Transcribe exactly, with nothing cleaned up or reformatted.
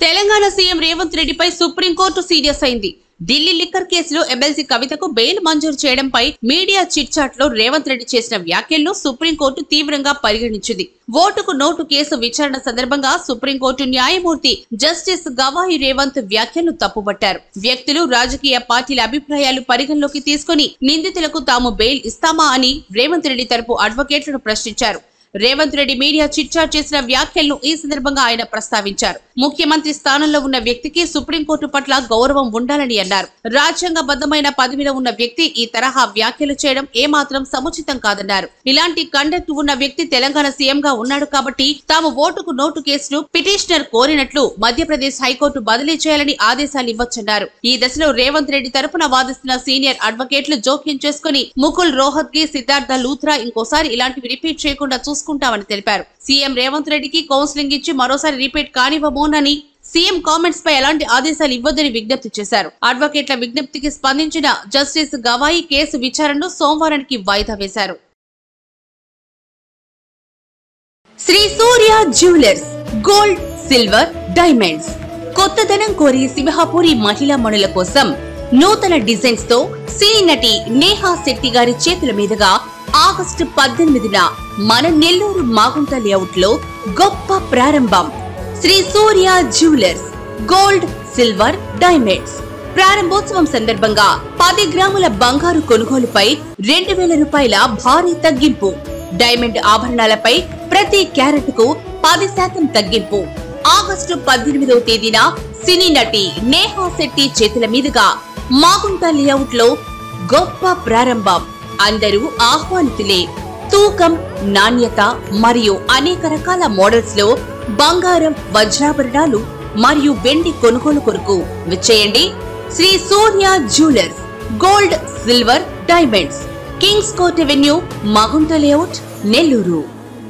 Telangana CM Revanth రెడ్డిపై Supreme Court serious అయింది. Delhi liquor కేసులో ఎమ్మెల్సీ కవితకు బెయిల్ మంజూరు చేయడంపై మీడియా చిట్ చాట్ లో రేవంత్ రెడ్డి చేసిన వ్యాఖ్యలను సుప్రీంకోర్టు తీవ్రంగా పరిగణించింది. ఓటుకు నోటు కేసు విచారణ సందర్భంగా సుప్రీంకోర్టు న్యాయమూర్తి జస్టిస్ గవాయి రేవంత్ వ్యాఖ్యలను తప్పుబట్టారు. వ్యక్తులు, రాజకీయ పార్టీల అభిప్రాయాలు పరిగణలోకి తీసుకుని నిందితులకు తాము బెయిల్ ఇస్తామా అని రేవంత్ రెడ్డి తరపు అడ్వకేట్లను ప్రశ్నించారు. రేవంత్ రెడ్డి మీడియా చిట్చాట్ చేసిన వ్యాఖ్యలను ఈ సందర్భంగా ఆయన ప్రస్తావించారు. ముఖ్యమంత్రి స్థానంలో ఉన్న వ్యక్తికి సుప్రీంకోర్టు పట్ల గౌరవం ఉండాలని అన్నారు. రాజ్యాంగబద్ధమైన పదవిలో ఉన్న వ్యక్తి ఈ తరహా వ్యాఖ్యలు చేయడం ఏమాత్రం సముచితం కాదన్నారు. ఇలాంటి కండక్ట్ ఉన్న వ్యక్తి తెలంగాణ సీఎం గా ఉన్నాడు కాబట్టి తాము ఓటుకు నోటు కేసును పిటిషనర్ కోరినట్లు మధ్యప్రదేశ్ హైకోర్టు బదిలీ చేయాలని ఆదేశాలు ఇవ్వొచ్చన్నారు. ఈ దశలో రేవంత్ రెడ్డి తరపున వాదిస్తున్న సీనియర్ అడ్వకేట్లు జోక్యం చేసుకుని ముకుల్ రోహత్గి, సిద్ధార్థ లూథ్రా ఇంకోసారి ఇలాంటివి రిపీట్ చేయకుండా చూసుకుంటామని తెలిపారు. సీఎం రేవంత్ రెడ్డికి కౌన్సిలింగ్ ఇచ్చి మరోసారి రిపీట్ కానివ్వమోనని, సీఎం కామెంట్స్ పై ఎలాంటి ఆదేశాలు ఇవ్వొద్దని విజ్ఞప్తి చేశారు. అడ్వకేట్ల విజ్ఞప్తికి స్పందించిన జస్టిస్ గవాయి కేసు విచారణను సోమవారానికి వాయిదా వేశారు. Shri Surya jewellers gold, silver, diamonds కొత్తదనం కోరి సింహపురి మహిళా మణుల కోసం నూతన డిజైన్స్ తో సినీ నటి నేహా శెట్టి గారి చేతుల మీదుగా ఆగస్టు పద్దెనిమిదిన మన నెల్లూరు మాగుంట లేఅవుట్ లో గొప్ప ప్రారంభం. Shri Surya jewellers gold, silver, diamonds ప్రారంభోత్సవం సందర్భంగా పది గ్రాముల బంగారు కొనుగోలుపై రెండు వేల రూపాయల భారీ తగ్గింపు. డైమండ్ ఆభరణాలపై ప్రతి క్యారెట్ కు పది శాతం తగ్గింపు. ఆగస్టు పద్దెనిమిదవ తేదీన సినీ నటి నేహా శెట్టి చేతుల మీదుగా మాగుంట లేఅవుట్ లో గొప్ప ప్రారంభం. అందరూ ఆహ్వానితులే. తూకం, నాణ్యత మరియు అనేక రకాల మోడల్స్ లో బంగారం, వజ్రాభరణాలు మరియు వెండి కొనుగోలు కొరకు విచ్చేయండి. Shri Surya jewellers gold, silver, diamonds, Kings Court Avenue, Magunta layout, Nellore.